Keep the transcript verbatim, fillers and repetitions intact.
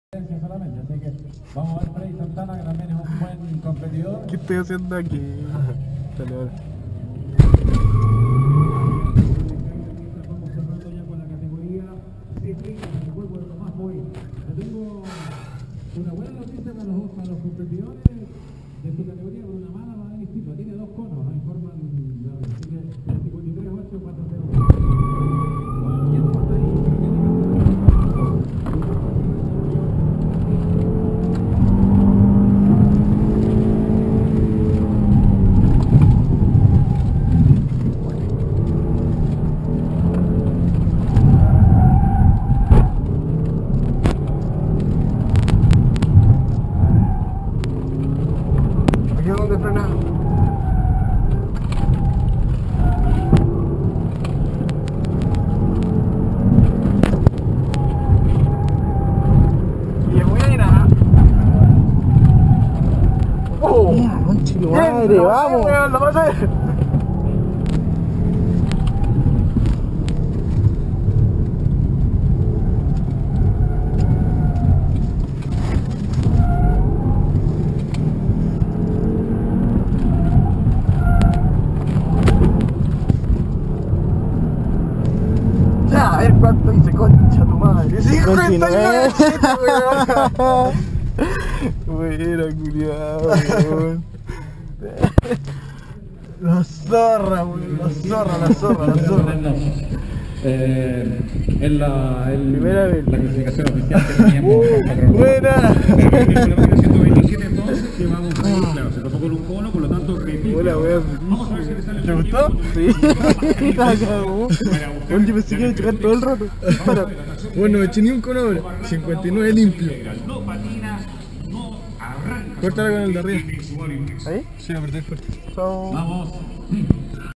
solamente, así que vamos a ver Freddy Santana, que también es un buen competidor. ¿Qué estoy haciendo aquí? Dale, ahora. Vamos cerrando ya con la categoría C T, el juego de lo más móvil. Tengo una buena noticia para los, para los competidores de su categoría, con una mala para el distinto. Tiene dos conos, no informan de así que cincuenta y tres ocho cuatro cero. ¿Quién está ahí? Aquí es donde frena. ¡Qué buena! ¡Oh! ¡Mira, conchilo madre! ¡Vamos! ¡Lo pasé! A ver cuánto hice, concha tu madre. cincuenta y nueve. Buena, culiao, weón. La zorra, weón. La zorra, la zorra, la zorra. Eh, en la, en Primera vez. la clasificación oficial que teníamos con Buena. ciento veintisiete entonces, que vamos a ir, claro, se topó con un cono, por lo tanto repite. Hola, weón. Vamos a ver si le sale. ¿Te gustó? Sí. La cagó. Bueno, yo pensé que iba a chocar todo el rato. Para. Bueno, no eché ni un cono ahora. cincuenta y nueve limpio. No patina, no arranca. Córtala con el de arriba. ¿Ahí? Sí, apreté fuerte. Chao. Vamos.